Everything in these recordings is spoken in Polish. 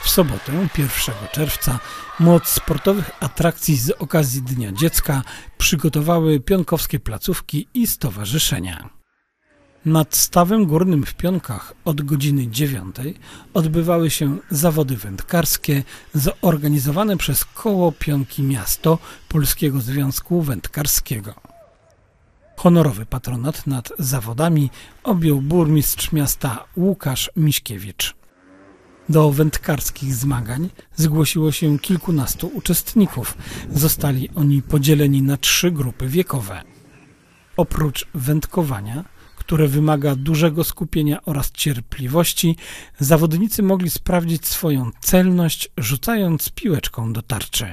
W sobotę, 1 czerwca, moc sportowych atrakcji z okazji Dnia Dziecka przygotowały pionkowskie placówki i stowarzyszenia. Nad Stawem Górnym w Pionkach od godziny 9 odbywały się zawody wędkarskie zorganizowane przez Koło Pionki Miasto Polskiego Związku Wędkarskiego. Honorowy patronat nad zawodami objął burmistrz miasta Łukasz Miśkiewicz. Do wędkarskich zmagań zgłosiło się kilkunastu uczestników. Zostali oni podzieleni na 3 grupy wiekowe. Oprócz wędkowania, które wymaga dużego skupienia oraz cierpliwości, zawodnicy mogli sprawdzić swoją celność, rzucając piłeczką do tarczy.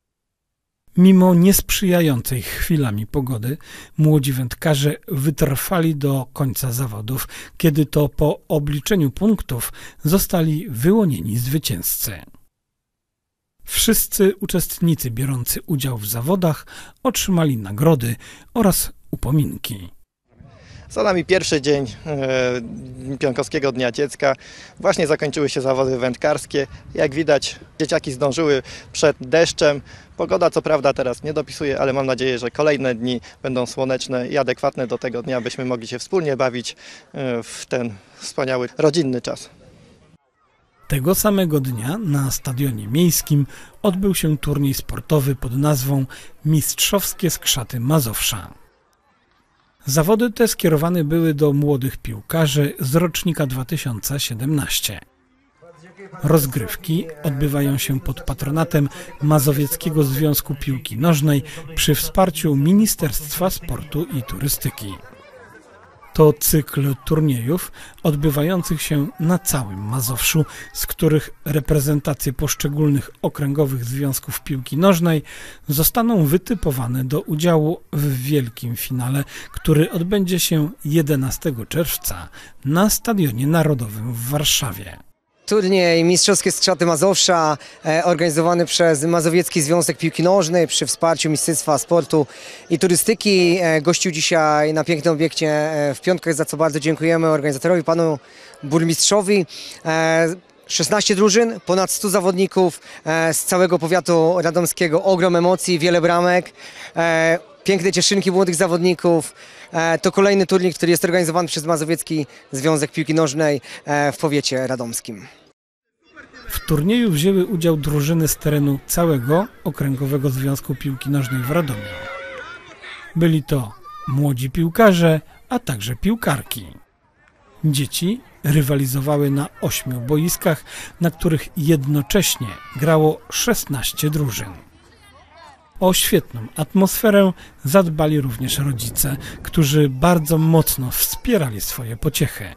Mimo niesprzyjającej chwilami pogody, młodzi wędkarze wytrwali do końca zawodów, kiedy to po obliczeniu punktów zostali wyłonieni zwycięzcy. Wszyscy uczestnicy biorący udział w zawodach otrzymali nagrody oraz upominki. Za nami pierwszy dzień Pionkowskiego Dnia Dziecka. Właśnie zakończyły się zawody wędkarskie. Jak widać, dzieciaki zdążyły przed deszczem. Pogoda co prawda teraz nie dopisuje, ale mam nadzieję, że kolejne dni będą słoneczne i adekwatne do tego dnia, byśmy mogli się wspólnie bawić w ten wspaniały rodzinny czas. Tego samego dnia na Stadionie Miejskim odbył się turniej sportowy pod nazwą Mistrzowskie Skrzaty Mazowsza. Zawody te skierowane były do młodych piłkarzy z rocznika 2017. Rozgrywki odbywają się pod patronatem Mazowieckiego Związku Piłki Nożnej przy wsparciu Ministerstwa Sportu i Turystyki. To cykl turniejów odbywających się na całym Mazowszu, z których reprezentacje poszczególnych okręgowych związków piłki nożnej zostaną wytypowane do udziału w wielkim finale, który odbędzie się 11 czerwca na Stadionie Narodowym w Warszawie. Turniej Mistrzowskie Skrzaty Mazowsza organizowany przez Mazowiecki Związek Piłki Nożnej przy wsparciu Ministerstwa Sportu i Turystyki gościł dzisiaj na pięknym obiekcie w Pionkach, za co bardzo dziękujemy organizatorowi, panu burmistrzowi. 16 drużyn, ponad 100 zawodników z całego powiatu radomskiego, ogrom emocji, wiele bramek, piękne cieszynki młodych zawodników. To kolejny turniej, który jest organizowany przez Mazowiecki Związek Piłki Nożnej w powiecie radomskim. W turnieju wzięły udział drużyny z terenu całego Okręgowego Związku Piłki Nożnej w Radomiu. Byli to młodzi piłkarze, a także piłkarki. Dzieci rywalizowały na 8 boiskach, na których jednocześnie grało 16 drużyn. O świetną atmosferę zadbali również rodzice, którzy bardzo mocno wspierali swoje pociechy.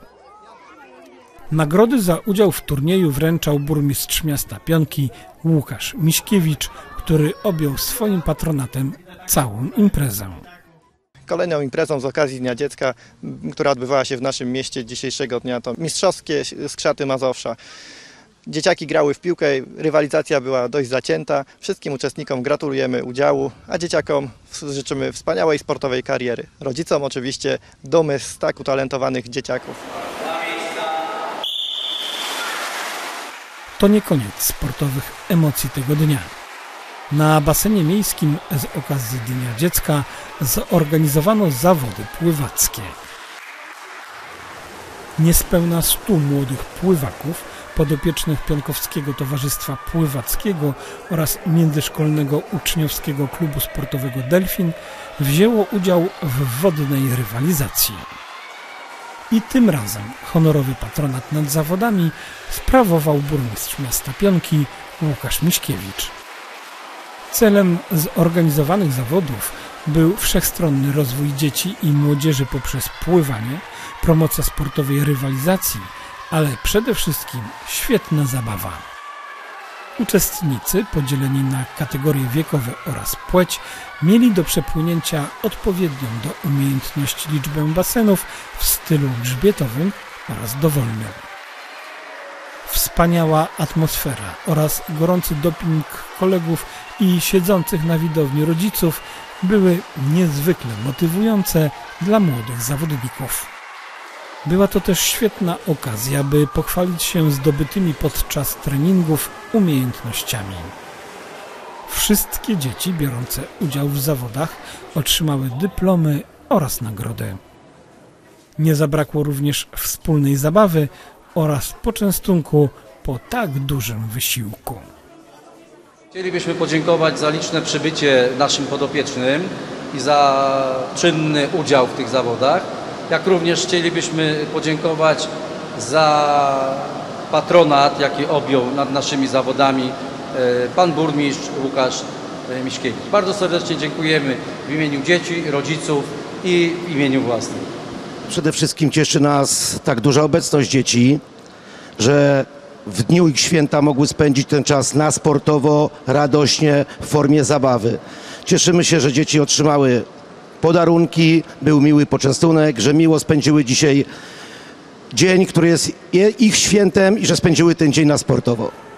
Nagrody za udział w turnieju wręczał burmistrz miasta Pionki Łukasz Miśkiewicz, który objął swoim patronatem całą imprezę. Kolejną imprezą z okazji Dnia Dziecka, która odbywała się w naszym mieście dzisiejszego dnia, to Mistrzowskie Skrzaty Mazowsza. Dzieciaki grały w piłkę, rywalizacja była dość zacięta. Wszystkim uczestnikom gratulujemy udziału, a dzieciakom życzymy wspaniałej sportowej kariery. Rodzicom oczywiście dumy z tak utalentowanych dzieciaków. To nie koniec sportowych emocji tego dnia. Na basenie miejskim z okazji Dnia Dziecka zorganizowano zawody pływackie. Niespełna 100 młodych pływaków, podopiecznych Pionkowskiego Towarzystwa Pływackiego oraz Międzyszkolnego Uczniowskiego Klubu Sportowego Delfin wzięło udział w wodnej rywalizacji. I tym razem honorowy patronat nad zawodami sprawował burmistrz miasta Pionki Łukasz Miśkiewicz. Celem zorganizowanych zawodów był wszechstronny rozwój dzieci i młodzieży poprzez pływanie, promocja sportowej rywalizacji, ale przede wszystkim świetna zabawa. Uczestnicy, podzieleni na kategorie wiekowe oraz płeć, mieli do przepłynięcia odpowiednią do umiejętności liczbę basenów w stylu grzbietowym oraz dowolnym. Wspaniała atmosfera oraz gorący doping kolegów i siedzących na widowni rodziców były niezwykle motywujące dla młodych zawodników. Była to też świetna okazja, by pochwalić się zdobytymi podczas treningów umiejętnościami. Wszystkie dzieci biorące udział w zawodach otrzymały dyplomy oraz nagrody. Nie zabrakło również wspólnej zabawy oraz poczęstunku po tak dużym wysiłku. Chcielibyśmy podziękować za liczne przybycie naszym podopiecznym i za czynny udział w tych zawodach. Jak również chcielibyśmy podziękować za patronat, jaki objął nad naszymi zawodami pan burmistrz Łukasz Miśkiewicz. Bardzo serdecznie dziękujemy w imieniu dzieci, rodziców i w imieniu własnym. Przede wszystkim cieszy nas tak duża obecność dzieci, że w dniu ich święta mogły spędzić ten czas na sportowo, radośnie, w formie zabawy. Cieszymy się, że dzieci otrzymały podarunki, był miły poczęstunek, że miło spędziły dzisiaj dzień, który jest ich świętem i że spędziły ten dzień na sportowo.